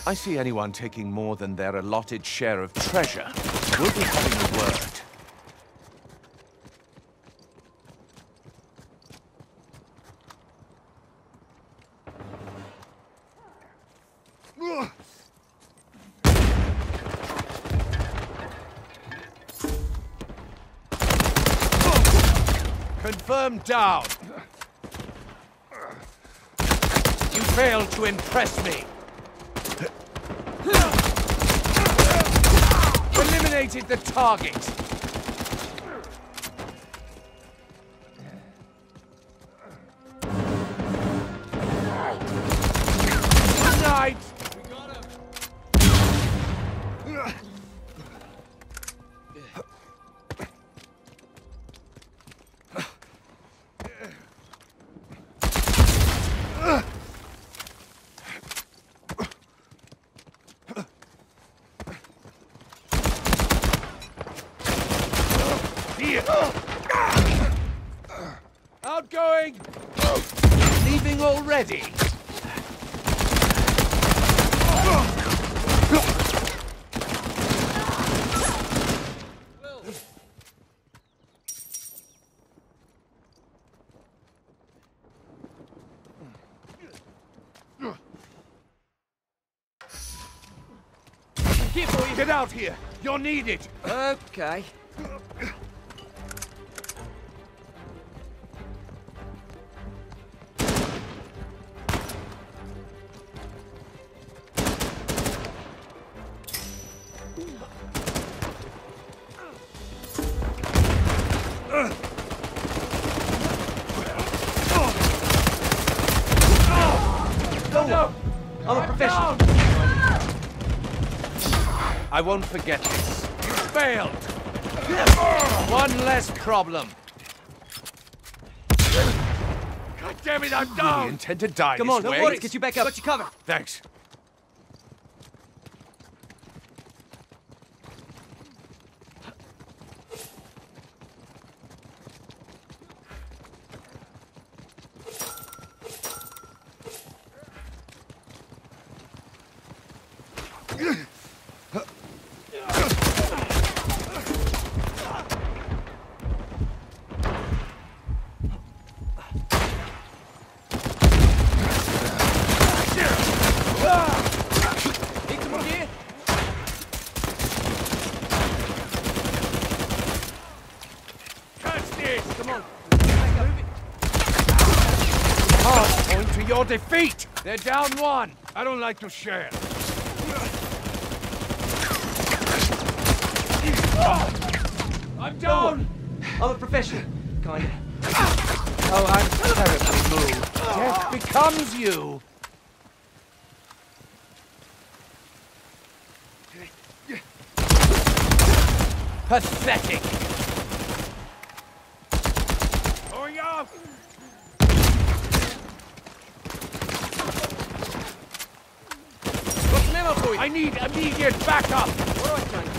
I see anyone taking more than their allotted share of treasure. We'll be having a word. Confirmed down. You failed to impress me. Eliminated the target. Night. We got him. Outgoing! Leaving already? Get out here! You're needed! Okay. No! I'm a professional. I won't forget this. You failed! One less problem. God damn it, I'm down! You intend to die Come on, this way? don't worry, get you back up. Got you covered. Thanks. Point to your defeat! They're down one! I don't like to share. I'm down! I'm a professional. Kinda. Oh, I'm terribly moved. Death becomes you! Pathetic! Going up! Got some ammo for you. I need immediate backup! All right, Johnny.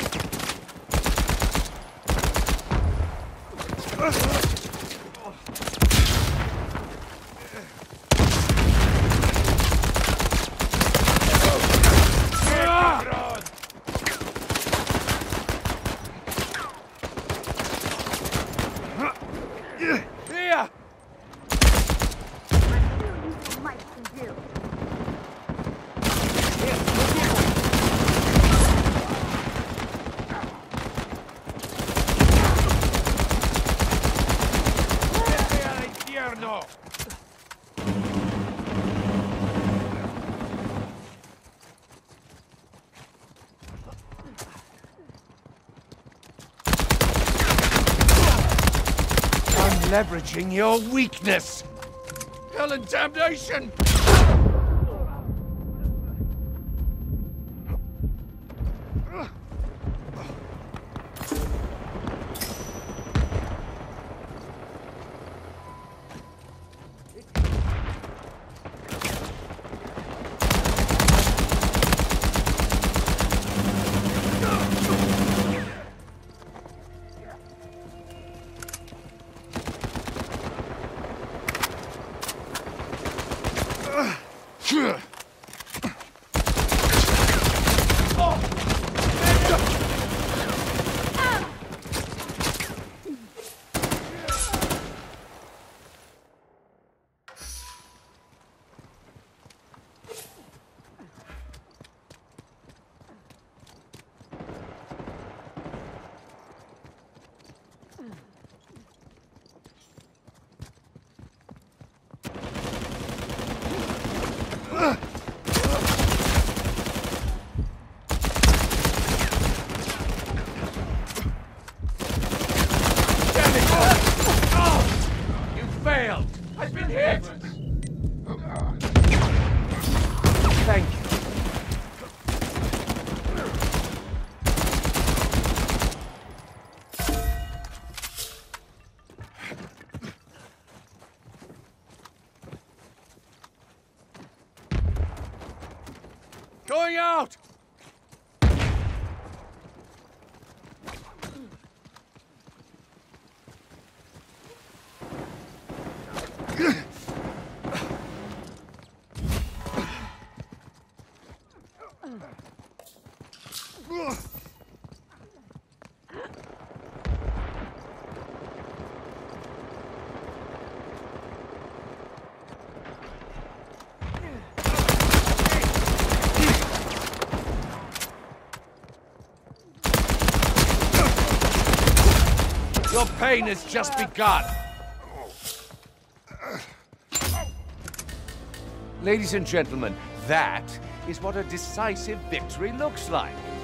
Here! Infierno! I'm leveraging your weakness! Hell and damnation! failed! I've been hit! Thank you. Going out! Your pain has just begun. Ladies and gentlemen, that is what a decisive victory looks like.